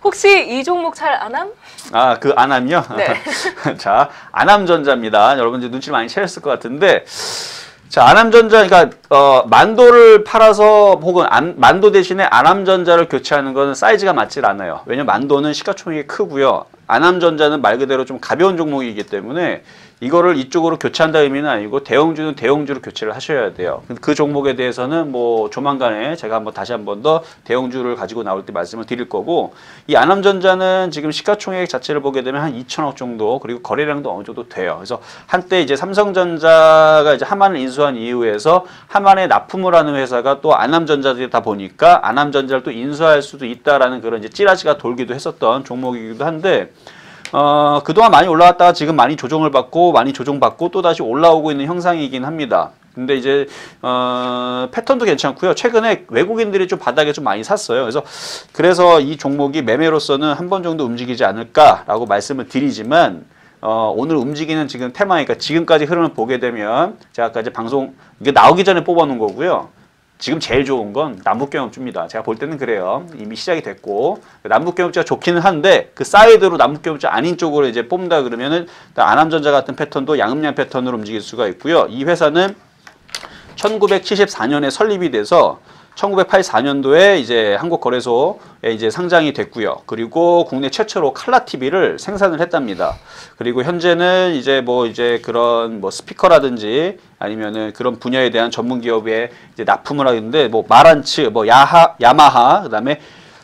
혹시 이 종목 잘 아남? 아, 그 아남이요? 네. 자, 아남전자입니다. 여러분 이제 눈치를 많이 채셨을 것 같은데, 자, 아남전자, 그러니까 만도를 팔아서 혹은 만도 대신에 아남전자를 교체하는 것은 사이즈가 맞질 않아요. 왜냐면 만도는 시가총액이 크고요. 아남전자는 말 그대로 좀 가벼운 종목이기 때문에 이거를 이쪽으로 교체한다 의미는 아니고 대형주는 대형주로 교체를 하셔야 돼요. 그 종목에 대해서는 뭐 조만간에 제가 한번 다시 한 번 더 대형주를 가지고 나올 때 말씀을 드릴 거고, 이 아남전자는 지금 시가총액 자체를 보게 되면 한 2천억 정도, 그리고 거래량도 어느 정도 돼요. 그래서 한때 이제 삼성전자가 이제 하만을 인수한 이후에서 하만에 납품을 하는 회사가 또 아남전자다 보니까 아남전자를 또 인수할 수도 있다라는 그런 이제 찌라시가 돌기도 했었던 종목이기도 한데, 그동안 많이 올라왔다가 지금 많이 조정을 받고 많이 조정받고 또 다시 올라오고 있는 형상이긴 합니다. 근데 이제 패턴도 괜찮고요. 최근에 외국인들이 좀 바닥에 좀 많이 샀어요. 그래서 이 종목이 매매로서는 한 번 정도 움직이지 않을까라고 말씀을 드리지만, 오늘 움직이는 지금 테마니까 지금까지 흐름을 보게 되면 제가 아까 이제 방송 이게 나오기 전에 뽑아놓은 거고요. 지금 제일 좋은 건 남북경협주입니다. 제가 볼 때는 그래요. 이미 시작이 됐고, 남북경협주가 좋기는 한데 그 사이드로 남북경협주 아닌 쪽으로 이제 뽑는다 그러면은 아남전자 같은 패턴도 양음양 패턴으로 움직일 수가 있고요. 이 회사는 1974년에 설립이 돼서 1984년도에 이제 한국거래소에 이제 상장이 됐고요. 그리고 국내 최초로 칼라 TV를 생산을 했답니다. 그리고 현재는 이제 그런 스피커라든지 아니면은 그런 분야에 대한 전문 기업에 이제 납품을 하는데 마란츠, 야마하, 그다음에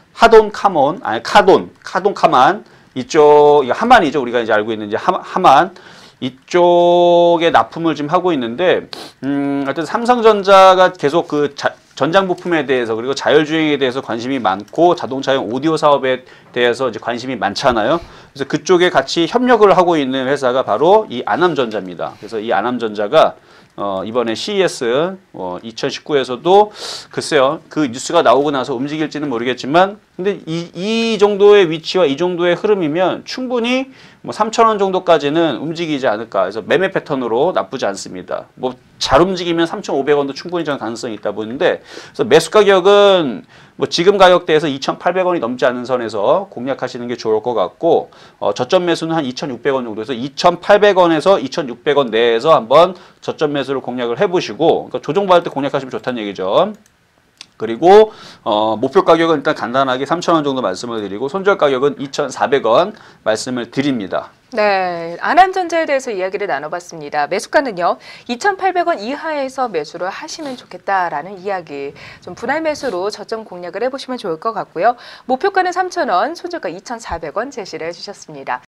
카만 이쪽 하만이죠. 우리가 이제 알고 있는 이제 하만 이쪽에 납품을 지금 하고 있는데, 하여튼 삼성전자가 계속 그 전장 부품에 대해서 그리고 자율주행에 대해서 관심이 많고 자동차용 오디오 사업에 대해서 이제 관심이 많잖아요. 그래서 그쪽에 같이 협력을 하고 있는 회사가 바로 이 아남전자입니다. 그래서 이 아남전자가 이번에 CES 2019에서도 글쎄요, 그 뉴스가 나오고 나서 움직일지는 모르겠지만, 근데 이 정도의 위치와 이 정도의 흐름이면 충분히 3,000원 정도까지는 움직이지 않을까. 그래서 매매 패턴으로 나쁘지 않습니다. 잘 움직이면 3,500원도 충분히 저는 가능성이 있다 보는데, 그래서 매수 가격은 지금 가격대에서 2,800원이 넘지 않는 선에서 공략하시는 게 좋을 것 같고, 저점 매수는 한 2,600원 정도에서 2,800원에서 2,600원 내에서 한번 저점 매수를 공략을 해보시고, 그러니까 조정받을 때 공략하시면 좋다는 얘기죠. 그리고 목표 가격은 일단 간단하게 3,000원 정도 말씀을 드리고, 손절 가격은 2,400원 말씀을 드립니다. 네, 아남전자에 대해서 이야기를 나눠봤습니다. 매수가는요, 2,800원 이하에서 매수를 하시면 좋겠다라는 이야기. 좀 분할 매수로 저점 공략을 해보시면 좋을 것 같고요. 목표가는 3,000원, 손절가 2,400원 제시를 해주셨습니다.